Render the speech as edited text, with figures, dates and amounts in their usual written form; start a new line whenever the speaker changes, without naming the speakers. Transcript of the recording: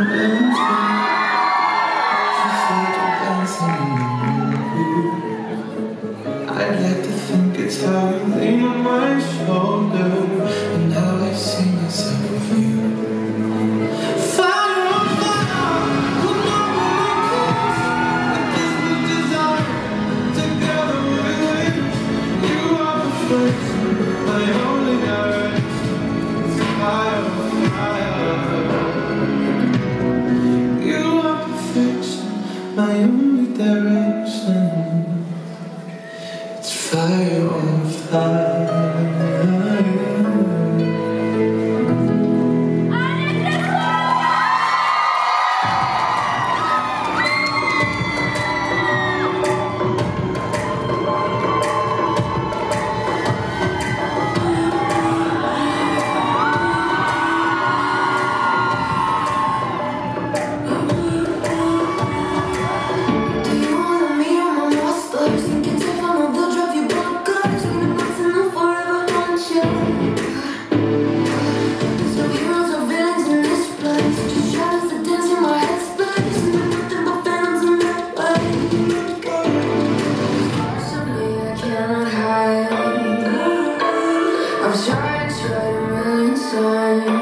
I'd like to think it's how you lean on my shoulder and how I see myself with you. Fire on fire, with no one with this new desire. Together we live. You are perfection, my only direction. Fire on fire. You are perfection, my only direction. Fire on fire.
I'm trying to run inside.